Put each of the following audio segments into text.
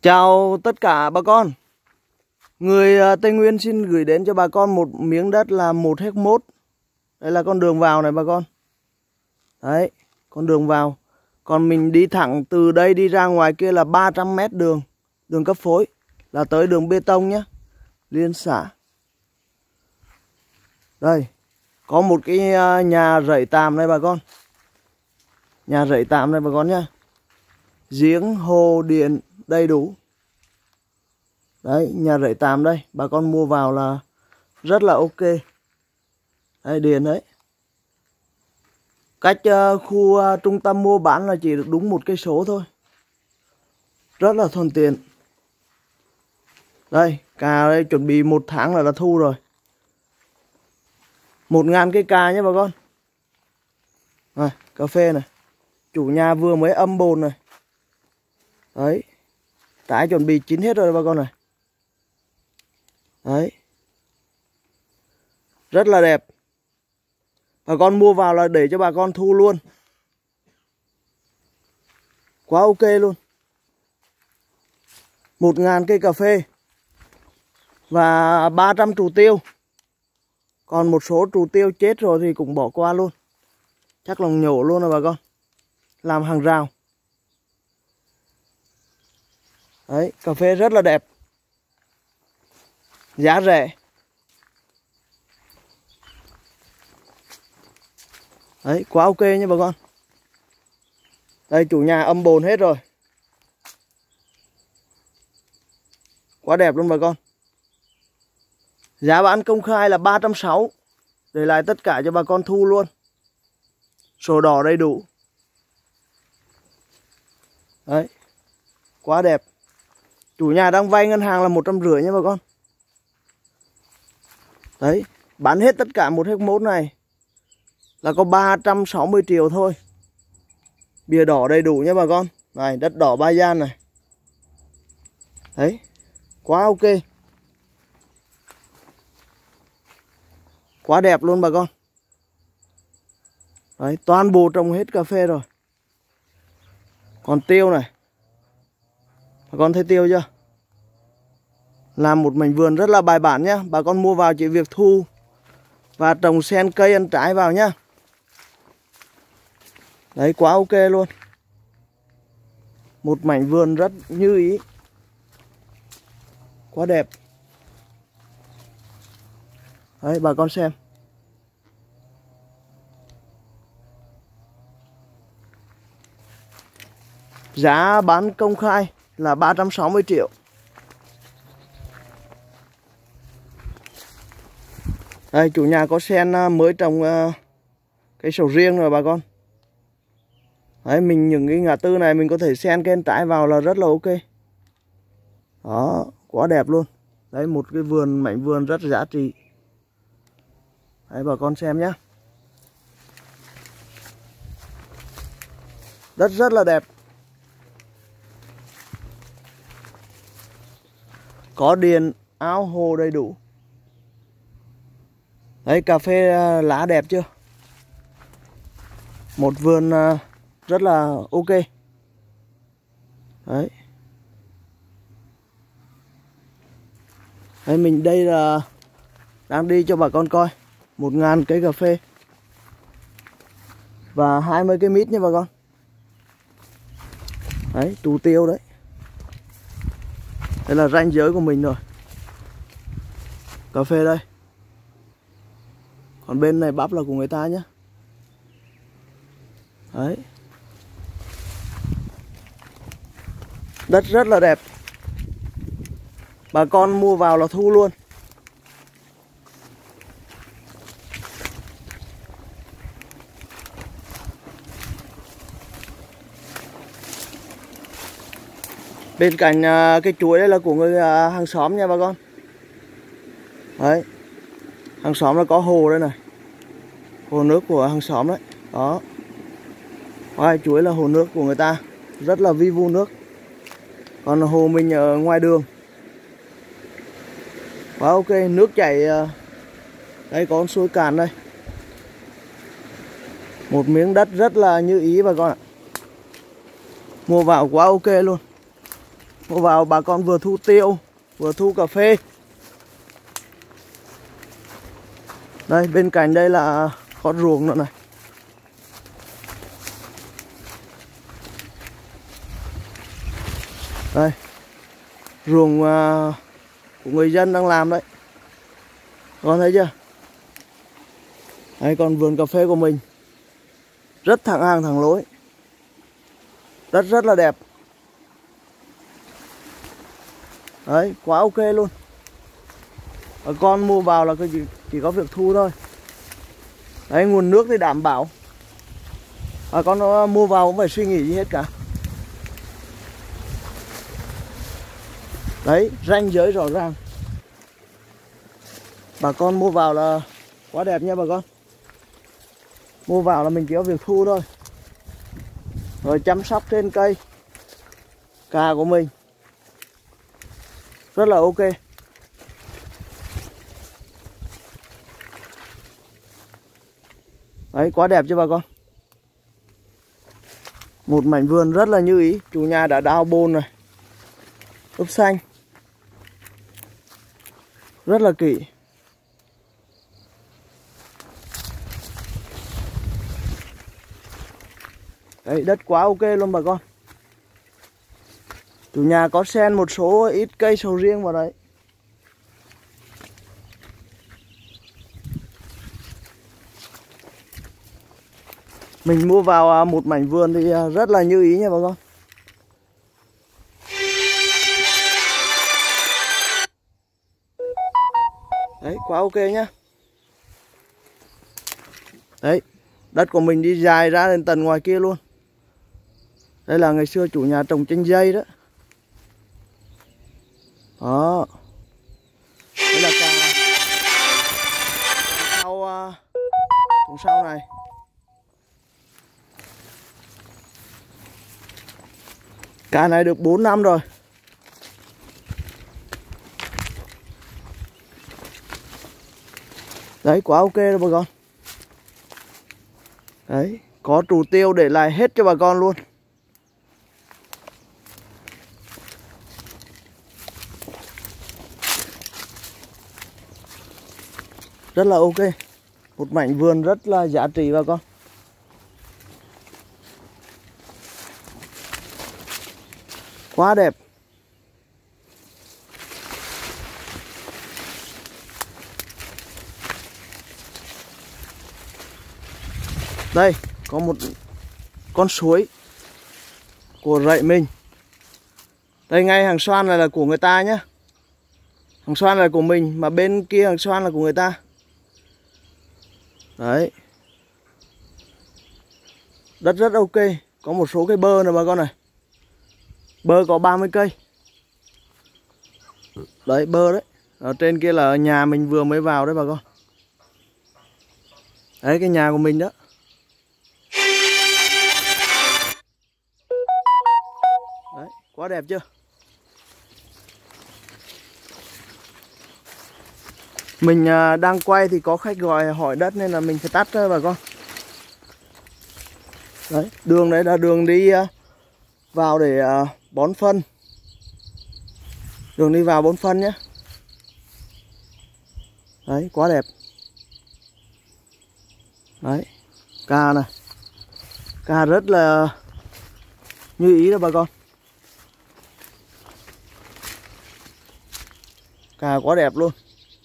Chào tất cả bà con. Người Tây Nguyên xin gửi đến cho bà con một miếng đất là 1 ha. Đây là con đường vào này bà con. Đấy, con đường vào. Còn mình đi thẳng từ đây đi ra ngoài kia là 300 m đường. Đường cấp phối là tới đường bê tông nhé, liên xã. Đây, có một cái nhà rẫy tạm đây bà con. Nhà rẫy tạm đây bà con nhé. Giếng, hồ, điện đầy đủ. Đấy, nhà rẫy tạm đây, bà con mua vào là rất là ok. Đây, điện đấy. Cách khu trung tâm mua bán là chỉ được đúng 1 cây số thôi. Rất là thuận tiện. Đây, cà đây chuẩn bị 1 tháng là đã thu rồi. 1.000 cây cà nhé bà con. Này, cà phê này. Chủ nhà vừa mới âm bồn này. Đấy. Trái chuẩn bị chín hết rồi bà con này. Đấy. Rất là đẹp. Bà con mua vào là để cho bà con thu luôn. Quá ok luôn. 1.000 cây cà phê. Và 300 trụ tiêu. Còn một số trụ tiêu chết rồi thì cũng bỏ qua luôn. Chắc là nhổ luôn rồi bà con. Làm hàng rào. Đấy, cà phê rất là đẹp. Giá rẻ. Đấy, quá ok nha bà con. Đây, chủ nhà âm bồn hết rồi. Quá đẹp luôn bà con. Giá bán công khai là 360. Để lại tất cả cho bà con thu luôn. Sổ đỏ đầy đủ. Đấy. Quá đẹp. Chủ nhà đang vay ngân hàng là 150 nha bà con. Đấy. Bán hết tất cả 1 ha này là có 360 triệu thôi. Bìa đỏ đầy đủ nha bà con. Này, đất đỏ Ba Gian này. Đấy. Quá ok. Quá đẹp luôn bà con. Đấy, toàn bộ trồng hết cà phê rồi. Còn tiêu này. Bà con thấy tiêu chưa? Làm một mảnh vườn rất là bài bản nhá. Bà con mua vào chỉ việc thu và trồng sen cây ăn trái vào nhá. Đấy, quá ok luôn. Một mảnh vườn rất như ý. Quá đẹp. Đấy, bà con xem. Giá bán công khai là 360 triệu. Đây, chủ nhà có sen mới trồng cái sầu riêng rồi bà con. Đấy, mình những cái ngã tư này mình có thể sen cây trái vào là rất là ok. Đó, quá đẹp luôn. Đấy, một cái vườn, mảnh vườn rất giá trị. Đấy, bà con xem nhé. Đất rất là đẹp. Có điện, áo, hồ đầy đủ. Đấy, cà phê lá đẹp chưa? Một vườn rất là ok. Đấy. Đấy, mình đây là đang đi cho bà con coi 1.000 cây cà phê và 20 cây mít nha bà con. Đấy, trụ tiêu đấy. Đây là ranh giới của mình rồi. Cà phê đây. Còn bên này bắp là của người ta nhé. Đấy. Đất rất là đẹp. Bà con mua vào là thu luôn. Bên cạnh cái chuối đây là của người hàng xóm nha bà con. Đấy. Hàng xóm là có hồ đây này. Hồ nước của hàng xóm đấy. Đó. Ngoài chuối là hồ nước của người ta. Rất là vi vu nước. Còn hồ mình ở ngoài đường. Quá ok. Nước chảy. Đây có con suối cạn đây. Một miếng đất rất là như ý bà con ạ. Mua vào quá ok luôn. Mua vào bà con vừa thu tiêu, vừa thu cà phê. Đây, bên cạnh đây là có ruộng nữa này. Đây, ruộng của người dân đang làm đấy. Con thấy chưa? Đây, còn vườn cà phê của mình rất thẳng hàng thẳng lối, rất là đẹp. Đấy, quá ok luôn. Bà con mua vào là chỉ có việc thu thôi. Đấy, nguồn nước thì đảm bảo. Bà con nó mua vào cũng phải suy nghĩ gì hết cả. Đấy, ranh giới rõ ràng. Bà con mua vào là quá đẹp nha bà con. Mua vào là mình chỉ có việc thu thôi. Rồi chăm sóc trên cây cà của mình rất là ok. Đấy, quá đẹp chưa bà con. Một mảnh vườn rất là như ý. Chủ nhà đã đào bồn này, ướp xanh rất là kỹ. Đấy, đất quá ok luôn bà con. Chủ nhà có xen một số ít cây sầu riêng vào đấy. Mình mua vào một mảnh vườn thì rất là như ý nha bà con. Đấy, quá ok nhá. Đấy, đất của mình đi dài ra đến tận ngoài kia luôn. Đây là ngày xưa chủ nhà trồng chanh dây đó. Đó. Đây là cà trồng sau này. Cà này được 4 năm rồi. Đấy, quá ok rồi bà con. Đấy, có trụ tiêu để lại hết cho bà con luôn. Rất là ok. Một mảnh vườn rất là giá trị bà con. Quá đẹp. Đây, có một con suối của rẫy mình. Đây, ngay hàng xoan này là của người ta nhá. Hàng xoan là của mình, mà bên kia hàng xoan là của người ta. Đấy. Đất rất ok. Có một số cây bơ này bà con này. Bơ có 30 cây. Đấy, bơ đấy. Ở trên kia là nhà mình vừa mới vào đấy bà con. Đấy, cái nhà của mình đó. Đấy, quá đẹp chưa? Mình đang quay thì có khách gọi hỏi đất nên là mình phải tắt bà con. Đấy, đường đấy là đường đi vào để bón phân. Đường đi vào bón phân nhé. Đấy, quá đẹp. Đấy, cà này. Cà rất là như ý đó bà con. Cà quá đẹp luôn.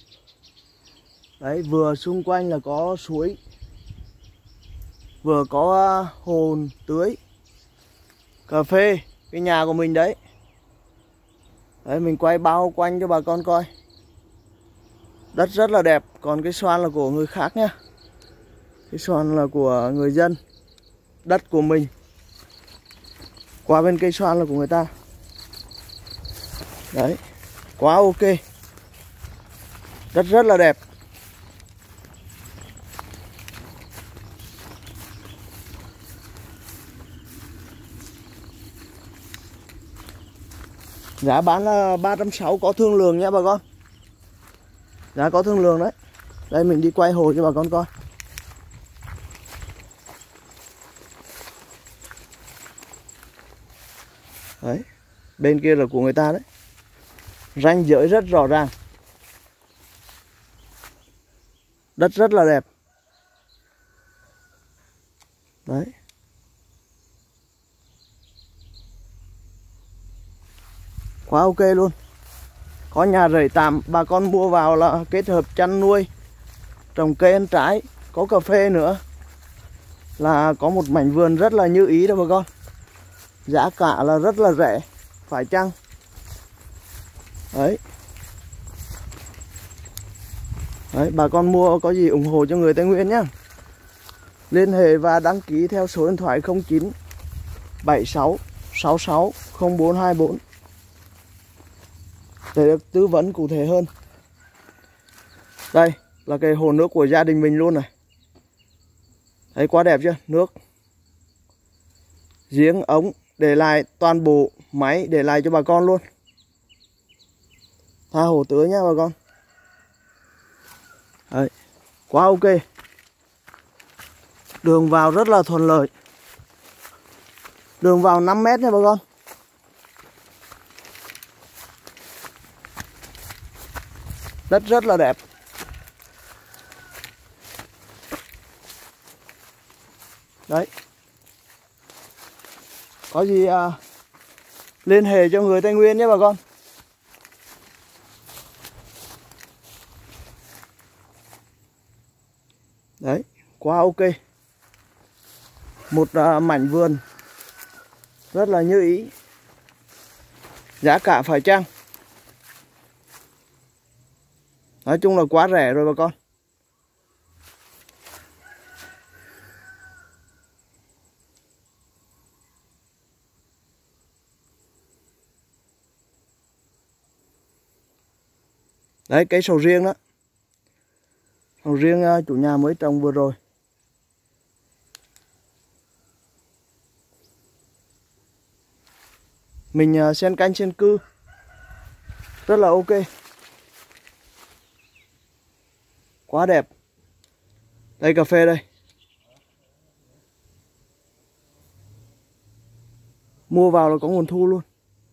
Đấy, vừa xung quanh là có suối, vừa có hồ tưới, cà phê, cái nhà của mình đấy. Đấy, mình quay bao quanh cho bà con coi. Đất rất là đẹp. Còn cái xoan là của người khác nhá. Cái xoan là của người dân. Đất của mình. Qua bên cây xoan là của người ta. Đấy, quá ok. Đất rất là đẹp. Giá bán là 360, có thương lượng nha bà con. Giá có thương lượng đấy. Đây, mình đi quay hồ cho bà con coi. Đấy, Bên kia là của người ta đấy. Ranh giới rất rõ ràng. Đất rất là đẹp. Đấy. Quá ok luôn. Có nhà rẫy tạm, bà con mua vào là kết hợp chăn nuôi, trồng cây ăn trái, có cà phê nữa. Là có một mảnh vườn rất là như ý đó bà con. Giá cả là rất là rẻ, phải chăng? Đấy. Đấy, bà con mua có gì ủng hộ cho người Tây Nguyên nhé. Liên hệ và đăng ký theo số điện thoại 09 76 66 0424 để được tư vấn cụ thể hơn. Đây là cái hồ nước của gia đình mình luôn này. Thấy quá đẹp chưa? Nước, giếng, ống, để lại toàn bộ máy để lại cho bà con luôn. Tha hồ tưới nha bà con. Đấy, quá ok. Đường vào rất là thuận lợi. Đường vào 5 mét nha bà con. Đất rất là đẹp. Đấy. Có gì liên hệ cho người Tây Nguyên nhé bà con. Đấy, quá ok. Một mảnh vườn rất là như ý. Giá cả phải chăng? Nói chung là quá rẻ rồi bà con. Đấy, cây sầu riêng đó. Sầu riêng chủ nhà mới trồng vừa rồi. Mình xen canh xen cư rất là ok. Quá đẹp. Đây cà phê đây. Mua vào là có nguồn thu luôn.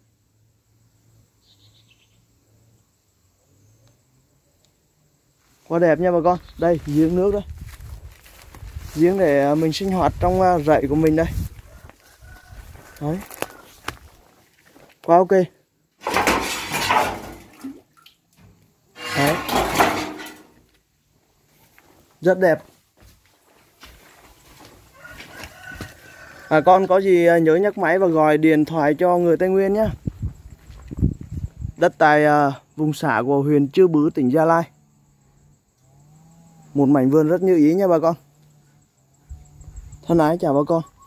Quá đẹp nha bà con. Đây giếng nước đây. Giếng để mình sinh hoạt trong rẫy của mình đây. Đấy. Quá ok. Đấy. Rất đẹp. Con có gì nhớ nhắc máy và gọi điện thoại cho người Tây Nguyên nhé. Đất tại vùng xã của huyện Chư Bứ, tỉnh Gia Lai. Một mảnh vườn rất như ý nha bà con. Thân ái chào bà con.